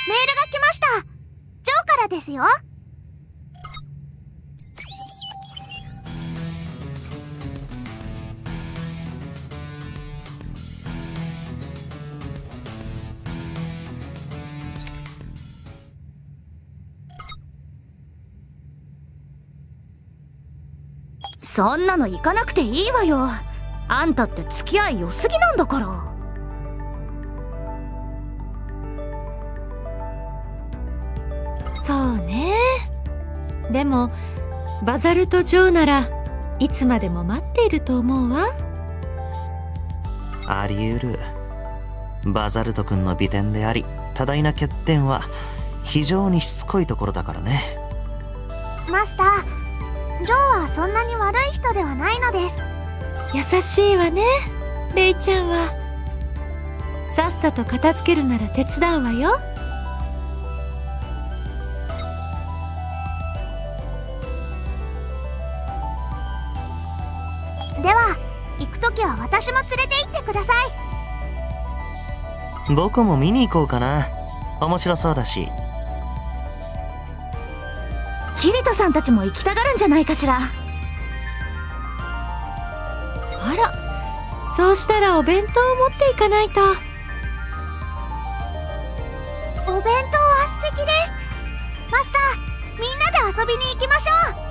メールが来ました。ジョーからですよ。 そんなの行かなくていいわよ。あんたって付き合い良すぎなんだから。 そうね。でもバザルとジョーならいつまでも待っていると思うわ。 あり得る。バザルト君の美点であり多大な欠点は非常にしつこいところだからね。 マスター、ジョーはそんなに悪い人ではないのです。 優しいわね、レイちゃんは。さっさと片付けるなら手伝うわよ。 では行くときは私も連れて行ってください。 僕も見に行こうかな。面白そうだし。 キリトさんたちも行きたがるんじゃないかしら。 あら、そうしたらお弁当を持っていかないと。 お弁当は素敵です。マスター、みんなで遊びに行きましょう。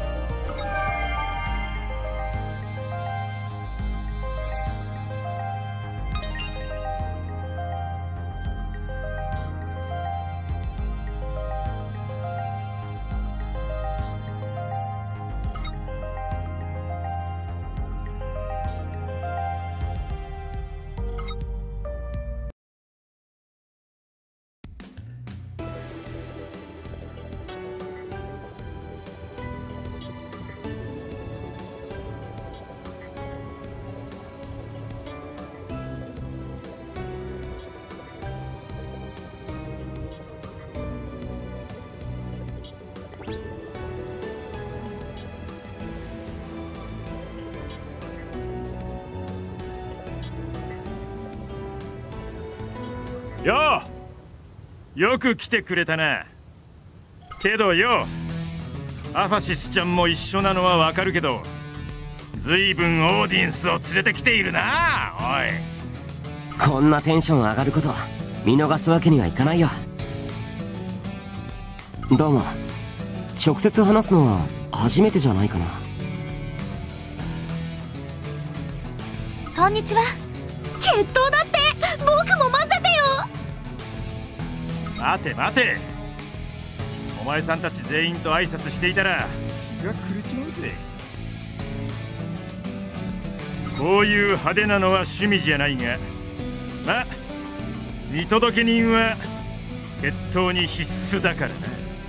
よう、よく来てくれたな。けどよ、アファシスちゃんも一緒なのはわかるけど、ずいぶんオーディエンスを連れてきているな。おい、 こんなテンション上がること見逃すわけにはいかないよ。だが直接話すのは初めてじゃないかな。 こんにちは。決闘だって。僕も混ぜてよ。 待て待て、お前さんたち全員と挨拶していたら気が狂っちまうぜ。こういう派手なのは趣味じゃないが、ま、見届け人は決闘に必須だからな。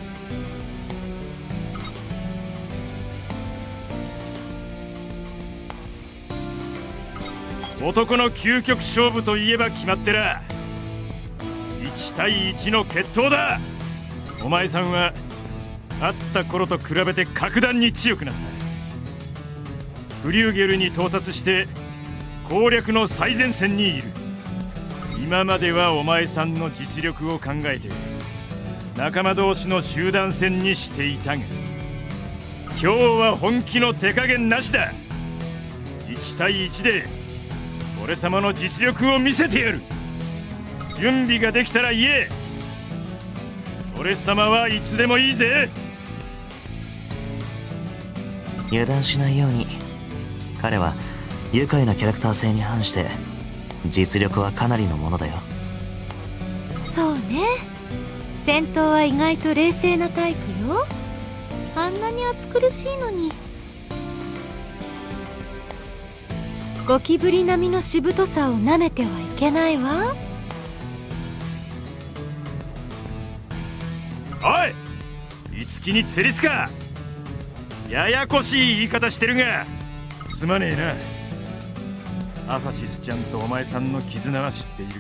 男の究極勝負といえば決まってら、1対1の決闘だ。お前さんは会った頃と比べて格段に強くなった。フリューゲルに到達して攻略の最前線にいる。今まではお前さんの実力を考えて仲間同士の集団戦にしていたが、今日は本気の手加減なしだ。1対1で俺様の実力を見せてやる。準備ができたら言え。俺様はいつでもいいぜ。 油断しないように。彼は愉快なキャラクター性に反して実力はかなりのものだよ。 そうね、戦闘は意外と冷静なタイプよ。あんなに暑苦しいのに。ゴキブリ並みのしぶとさをなめてはいけないわ。 おい、いつきに釣りすか。ややこしい言い方してるがすまねえな。アファシスちゃんとお前さんの絆は知っている。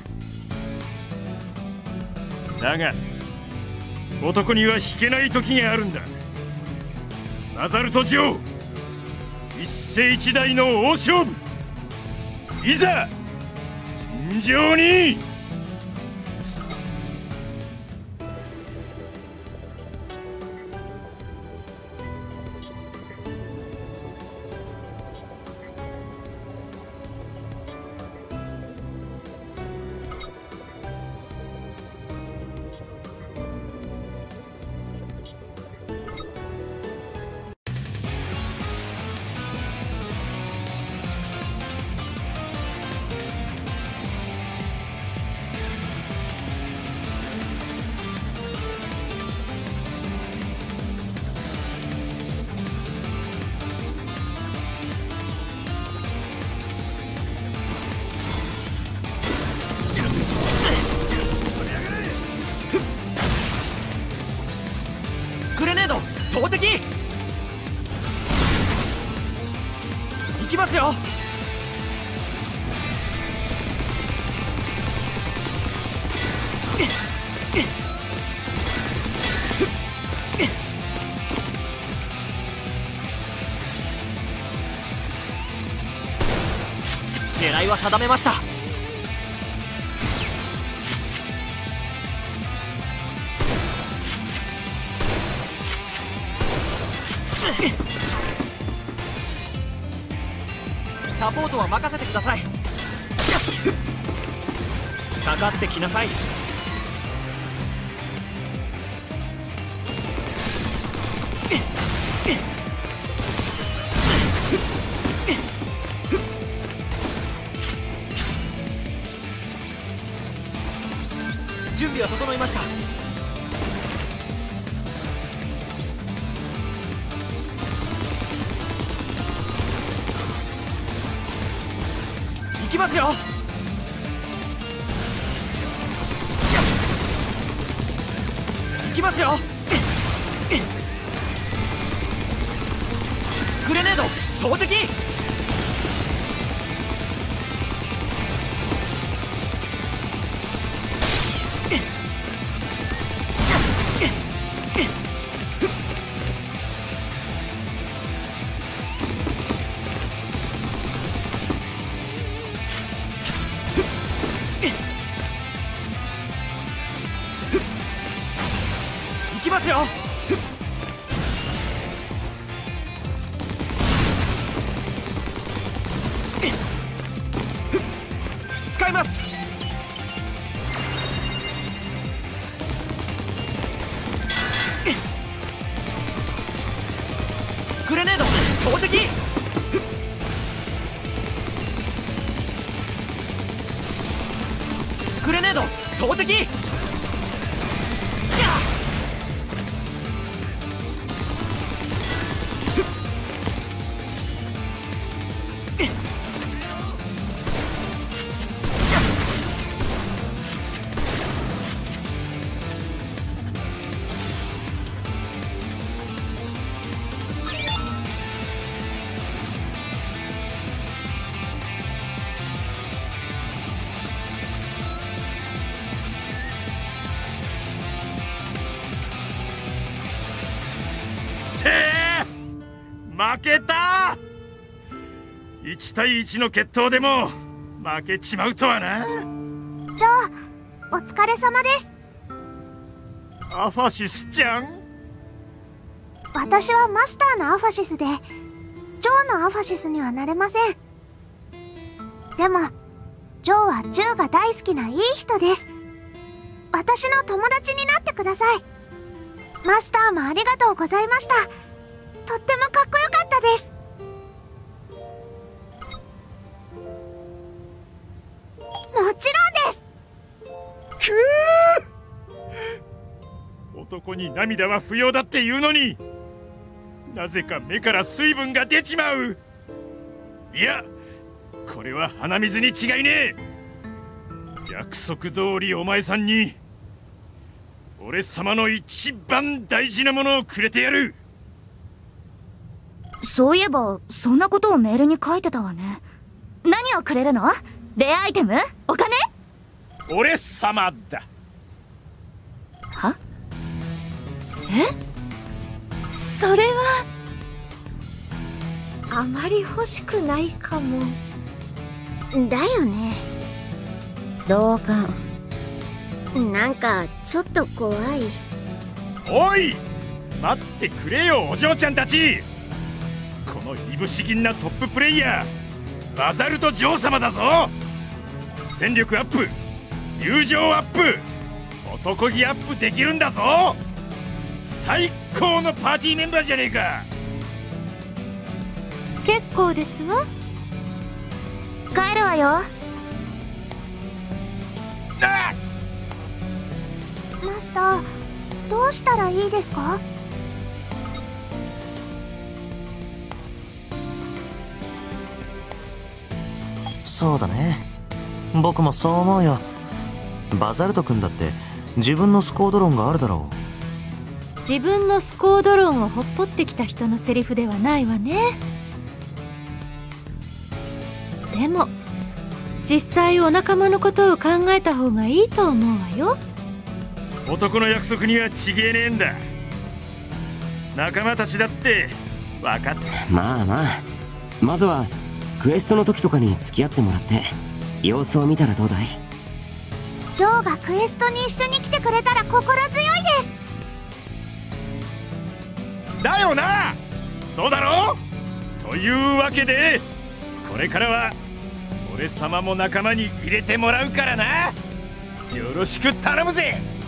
だが男には引けない時があるんだ。バザルトジョー、一世一代の大勝負、いざ尋常に。 ますよ。狙いは定めました。サポートは任せてください。かかってきなさい。準備は整いました。行きますよ。行きますよ。グレネード投擲。行きますよ。使います。グレネード投擲。グレネード投擲。 負けた。1対1の決闘でも負けちまうとはな。 ジョー、お疲れ様です。 アファシスちゃん。 私はマスターのアファシスで、ジョーのアファシスにはなれません。でもジョーは銃が大好きないい人です。私の友達になってください。マスターもありがとうございました。とってもかっこよかったです。もちろんです。 男に涙は不要だって言うのに、なぜか目から水分が出ちまう。いや、これは鼻水に違いねえ。約束通りお前さんに俺様の一番大事なものをくれてやる。 そういえばそんなことをメールに書いてたわね。何をくれるの？レアアイテム？お金？ 俺様だ。 は？ それはあまり欲しくないかも。 だよね。 同感。 なんかちょっと怖い。 おい、待ってくれよお嬢ちゃんたち。このいぶし銀なトッププレイヤーバザルト女王様だぞ。戦力アップ、友情アップ、男気アップできるんだぞ。最高のパーティーメンバーじゃねえか。 結構ですわ。 帰るわよ。 あっ、 マスター、どうしたらいいですか？ そうだね、僕もそう思うよ。バザルト君だって自分のスコードロンがあるだろう。 自分のスコードロンをほっぽってきた人のセリフではないわね。 でも実際お仲間のことを考えた方がいいと思うわよ。 男の約束には違えねえんだ。仲間たちだって分かって。 まあまあ、まずはクエストの時とかに付き合ってもらって様子を見たらどうだい？ ジョーがクエストに一緒に来てくれたら心強いです。 だよな。そうだろう。というわけでこれからは俺様も仲間に入れてもらうからな。よろしく頼むぜ。